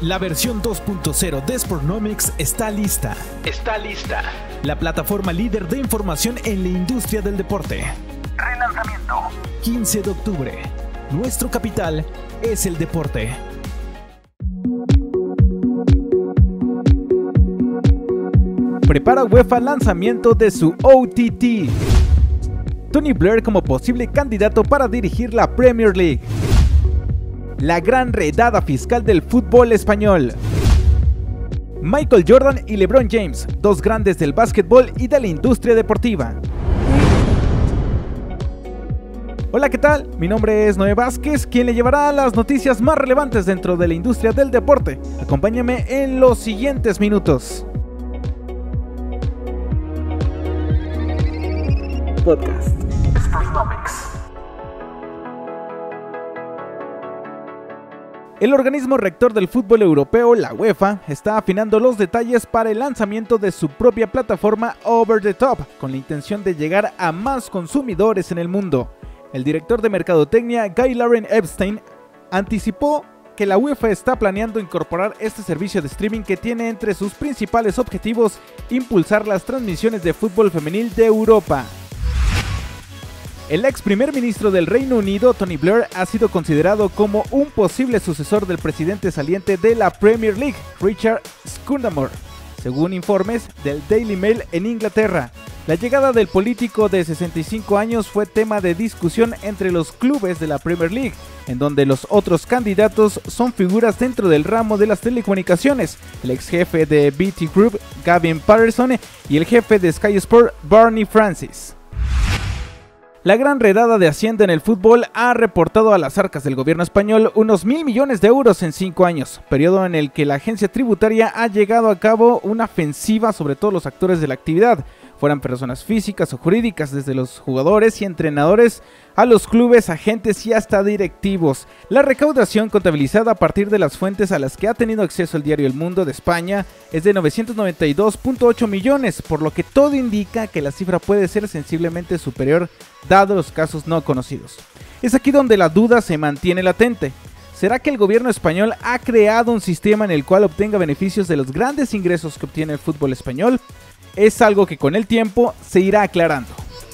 La versión 2.0 de Sportnomics está lista. La plataforma líder de información en la industria del deporte. Relanzamiento. 15 de octubre. Nuestro capital es el deporte. Prepara UEFA lanzamiento de su OTT. Tony Blair como posible candidato para dirigir la Premier League. La gran redada fiscal del fútbol español. Michael Jordan y LeBron James, dos grandes del básquetbol y de la industria deportiva. Hola, ¿qué tal? Mi nombre es Noé Vázquez, quien le llevará las noticias más relevantes dentro de la industria del deporte. Acompáñame en los siguientes minutos. Podcast Sportnomics. El organismo rector del fútbol europeo, la UEFA, está afinando los detalles para el lanzamiento de su propia plataforma Over the Top, con la intención de llegar a más consumidores en el mundo. El director de mercadotecnia, Guy Lauren Epstein, anticipó que la UEFA está planeando incorporar este servicio de streaming que tiene entre sus principales objetivos impulsar las transmisiones de fútbol femenil de Europa. El ex primer ministro del Reino Unido, Tony Blair, ha sido considerado como un posible sucesor del presidente saliente de la Premier League, Richard Scudamore, según informes del Daily Mail en Inglaterra. La llegada del político de 65 años fue tema de discusión entre los clubes de la Premier League, en donde los otros candidatos son figuras dentro del ramo de las telecomunicaciones, el ex jefe de BT Group, Gavin Patterson, y el jefe de Sky Sport, Barney Francis. La gran redada de Hacienda en el fútbol ha reportado a las arcas del gobierno español unos 1.000 millones de euros en 5 años, periodo en el que la agencia tributaria ha llevado a cabo una ofensiva sobre todos los actores de la actividad, fueran personas físicas o jurídicas, desde los jugadores y entrenadores a los clubes, agentes y hasta directivos. La recaudación contabilizada a partir de las fuentes a las que ha tenido acceso el diario El Mundo de España es de 992.8 millones, por lo que todo indica que la cifra puede ser sensiblemente superior dado los casos no conocidos. Es aquí donde la duda se mantiene latente. ¿Será que el gobierno español ha creado un sistema en el cual obtenga beneficios de los grandes ingresos que obtiene el fútbol español? Es algo que con el tiempo se irá aclarando.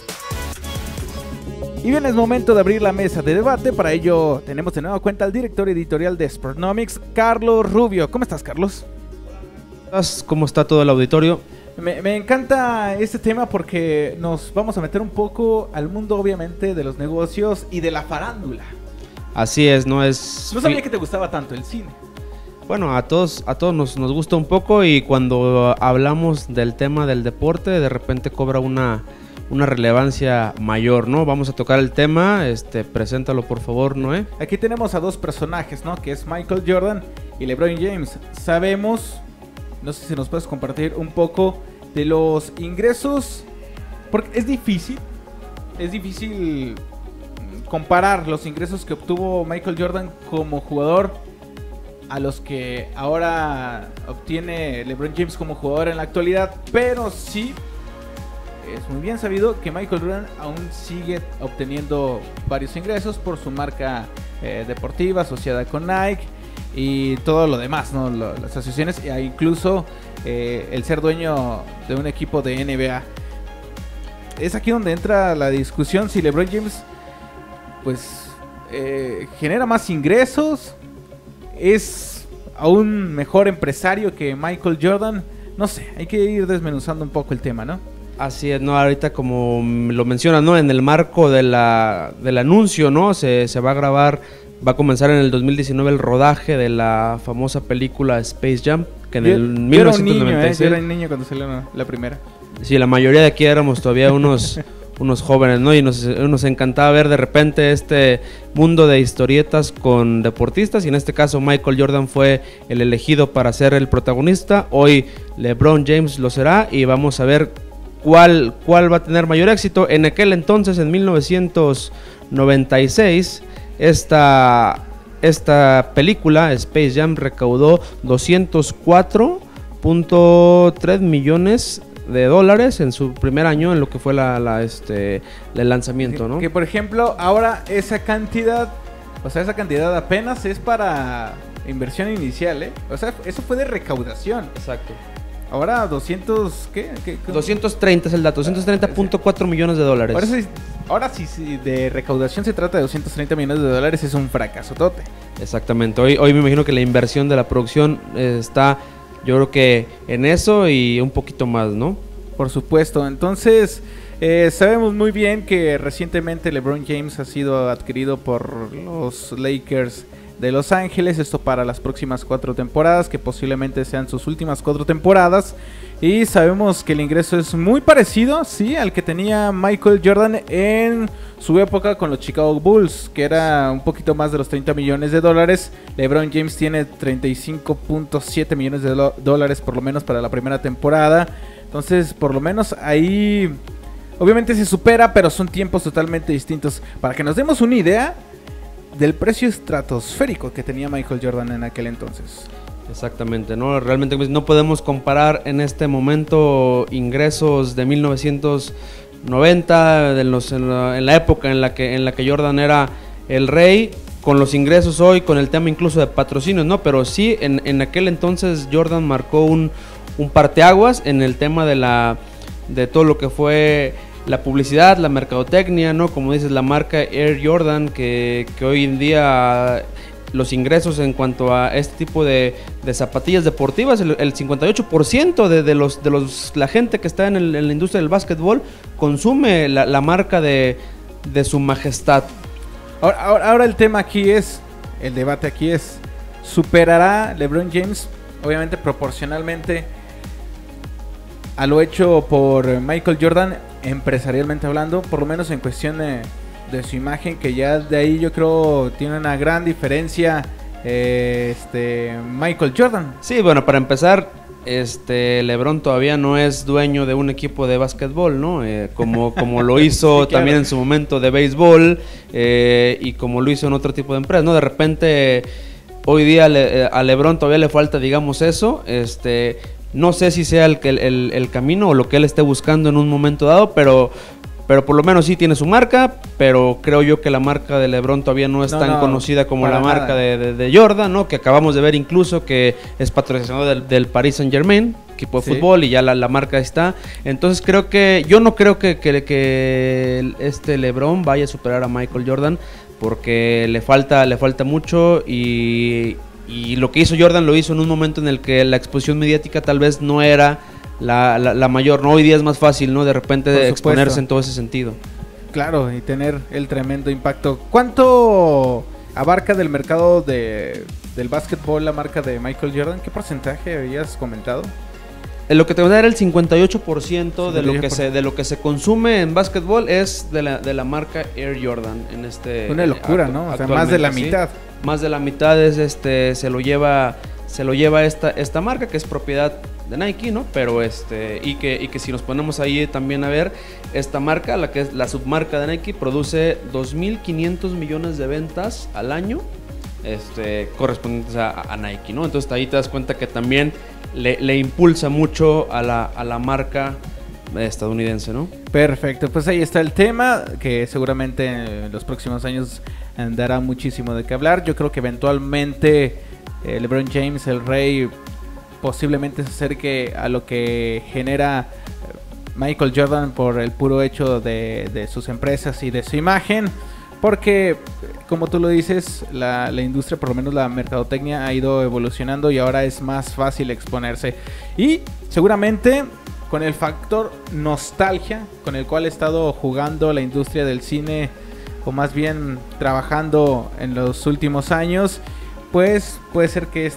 Y bien, es momento de abrir la mesa de debate. Para ello tenemos de nueva cuenta al director editorial de Sportnomics, Carlos Rubio. ¿Cómo estás, Carlos? ¿Cómo está todo el auditorio? Me encanta este tema porque nos vamos a meter un poco al mundo, obviamente, de los negocios y de la farándula. Así es, no sabía que te gustaba tanto el cine. Bueno, a todos nos gusta un poco, y cuando hablamos del tema del deporte, de repente cobra una relevancia mayor, ¿no? Vamos a tocar el tema, preséntalo por favor, Noé. Aquí tenemos a dos personajes, ¿no? Que es Michael Jordan y LeBron James. Sabemos, no sé si nos puedes compartir un poco de los ingresos, porque es difícil comparar los ingresos que obtuvo Michael Jordan como jugador a los que ahora obtiene LeBron James como jugador en la actualidad, pero sí es muy bien sabido que Michael Jordan aún sigue obteniendo varios ingresos por su marca deportiva asociada con Nike y todo lo demás, ¿no? Las asociaciones e incluso el ser dueño de un equipo de NBA. Es aquí donde entra la discusión si LeBron James pues genera más ingresos, es aún mejor empresario que Michael Jordan. No sé, hay que ir desmenuzando un poco el tema, ¿no? Así es, ¿no? Ahorita, como lo mencionas, ¿no? En el marco del anuncio, ¿no? Se va a grabar, va a comenzar en el 2019 el rodaje de la famosa película Space Jam, que en el 1996... Yo era un niño cuando salió la primera. Sí, la mayoría de aquí éramos todavía unos jóvenes, ¿no? Y nos encantaba ver de repente este mundo de historietas con deportistas, y en este caso Michael Jordan fue el elegido para ser el protagonista. Hoy LeBron James lo será, y vamos a ver cuál va a tener mayor éxito. En aquel entonces, en 1996, esta película Space Jam recaudó 204.3 millones de dólares en su primer año, en lo que fue el lanzamiento, ¿no? Que por ejemplo, ahora esa cantidad apenas es para inversión inicial, ¿eh? O sea, eso fue de recaudación. Exacto. Ahora 200, ¿qué? 230 es el dato, 230.4 millones de dólares. Ahora sí, de recaudación se trata de 230 millones de dólares, es un fracasotote. Exactamente, hoy me imagino que la inversión de la producción está, yo creo que en eso y un poquito más, ¿no? Por supuesto, entonces sabemos muy bien que recientemente LeBron James ha sido adquirido por los Lakers de Los Ángeles, esto para las próximas 4 temporadas, que posiblemente sean sus últimas 4 temporadas, y sabemos que el ingreso es muy parecido, sí, al que tenía Michael Jordan en su época con los Chicago Bulls, que era un poquito más de los 30 millones de dólares. LeBron James tiene 35.7 millones de dólares por lo menos para la primera temporada, entonces por lo menos ahí obviamente se supera, pero son tiempos totalmente distintos. Para que nos demos una idea del precio estratosférico que tenía Michael Jordan en aquel entonces. Exactamente, ¿no? Realmente no podemos comparar en este momento ingresos de 1990, en la época en la que Jordan era el rey, con los ingresos hoy, con el tema incluso de patrocinios, ¿no? Pero sí, en aquel entonces Jordan marcó un parteaguas en el tema de todo lo que fue la publicidad, la mercadotecnia, ¿no? Como dices, la marca Air Jordan, que hoy en día los ingresos en cuanto a este tipo de zapatillas deportivas, el 58% de la gente que está en la industria del básquetbol consume la marca de su majestad. Ahora el tema aquí es, el debate aquí es, ¿superará LeBron James, obviamente proporcionalmente a lo hecho por Michael Jordan, empresarialmente hablando, por lo menos en cuestión de su imagen, que ya de ahí yo creo tiene una gran diferencia Michael Jordan? Sí, bueno, para empezar, LeBron todavía no es dueño de un equipo de básquetbol, ¿no? Como lo hizo sí, claro, también en su momento de béisbol, y como lo hizo en otro tipo de empresas, ¿no? De repente, hoy día a LeBron todavía le falta, digamos, eso, no sé si sea el camino o lo que él esté buscando en un momento dado, pero por lo menos sí tiene su marca, pero creo yo que la marca de LeBron todavía no es tan conocida como la marca de Jordan, ¿no? Que acabamos de ver incluso que es patrocinador del Paris Saint-Germain, equipo de fútbol, y ya la marca está. Entonces yo no creo que LeBron vaya a superar a Michael Jordan, porque le falta mucho, y lo que hizo Jordan lo hizo en un momento en el que la exposición mediática tal vez no era la mayor, ¿no? Hoy día es más fácil, ¿no? De repente exponerse en todo ese sentido. Claro, y tener el tremendo impacto. ¿Cuánto abarca del mercado del básquetbol la marca de Michael Jordan? ¿Qué porcentaje habías comentado? Lo que te voy a dar, el 58% de lo que se consume en básquetbol es de la marca Air Jordan en una locura, ¿no? O sea, más de la mitad. Más de la mitad se lo lleva esta marca, que es propiedad de Nike, ¿no? Pero y que si nos ponemos ahí también a ver, esta marca, la que es la submarca de Nike, produce 2.500 millones de ventas al año, correspondientes a Nike, ¿no? Entonces ahí te das cuenta que también le impulsa mucho a la marca estadounidense, ¿no? Perfecto, pues ahí está el tema, que seguramente en los próximos años dará muchísimo de qué hablar. Yo creo que eventualmente LeBron James, el rey, posiblemente se acerque a lo que genera Michael Jordan por el puro hecho de sus empresas y de su imagen, porque como tú lo dices, la industria, por lo menos la mercadotecnia, ha ido evolucionando y ahora es más fácil exponerse, y seguramente con el factor nostalgia con el cual ha estado jugando la industria del cine, o más bien trabajando en los últimos años, pues puede ser que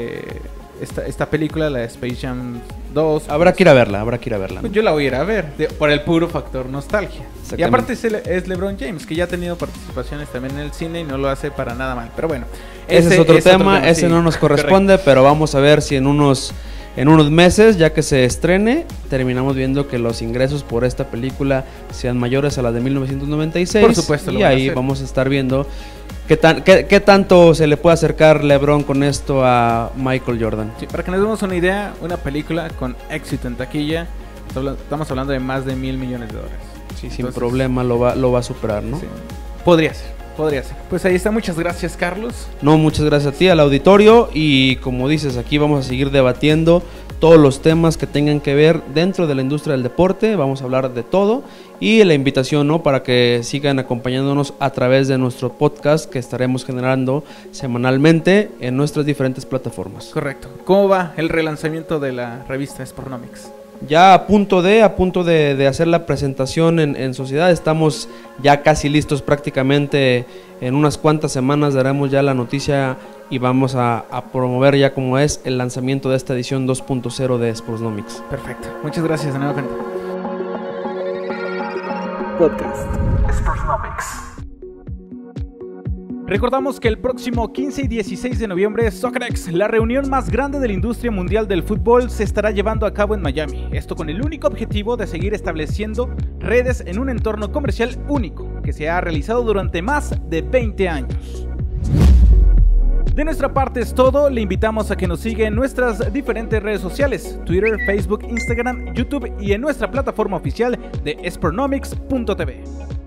esta película, la de Space Jam 2... Habrá que ir a verla. Pues yo la voy a ir a ver, por el puro factor nostalgia. Y aparte es LeBron James, que ya ha tenido participaciones también en el cine y no lo hace para nada mal. Pero bueno, ese es otro tema, ese no nos corresponde, correcto. Pero vamos a ver si en unos meses, ya que se estrene, terminamos viendo que los ingresos por esta película sean mayores a las de 1996. Por supuesto. Y ahí vamos a estar viendo ¿Qué tanto se le puede acercar LeBron con esto a Michael Jordan? Sí, para que nos demos una idea, una película con éxito en taquilla, estamos hablando de más de $1,000 millones. Sí, sin problema lo va a superar, ¿no? Sí. Podría ser. Podría ser. Pues ahí está, muchas gracias, Carlos. No, muchas gracias a ti, al auditorio, y como dices, aquí vamos a seguir debatiendo todos los temas que tengan que ver dentro de la industria del deporte. Vamos a hablar de todo, y la invitación, ¿no?, para que sigan acompañándonos a través de nuestro podcast que estaremos generando semanalmente en nuestras diferentes plataformas. Correcto. ¿Cómo va el relanzamiento de la revista Sportnomics? Ya a punto de hacer la presentación en sociedad. Estamos ya casi listos prácticamente. En unas cuantas semanas daremos ya la noticia y vamos a promover ya como es el lanzamiento de esta edición 2.0 de Sportnomics. Perfecto, muchas gracias de nuevo, gente. Podcast Sportnomics. Recordamos que el próximo 15 y 16 de noviembre, Soccerex, la reunión más grande de la industria mundial del fútbol, se estará llevando a cabo en Miami. Esto con el único objetivo de seguir estableciendo redes en un entorno comercial único, que se ha realizado durante más de 20 años. De nuestra parte es todo. Le invitamos a que nos siga en nuestras diferentes redes sociales: Twitter, Facebook, Instagram, YouTube y en nuestra plataforma oficial de Sportnomics.tv.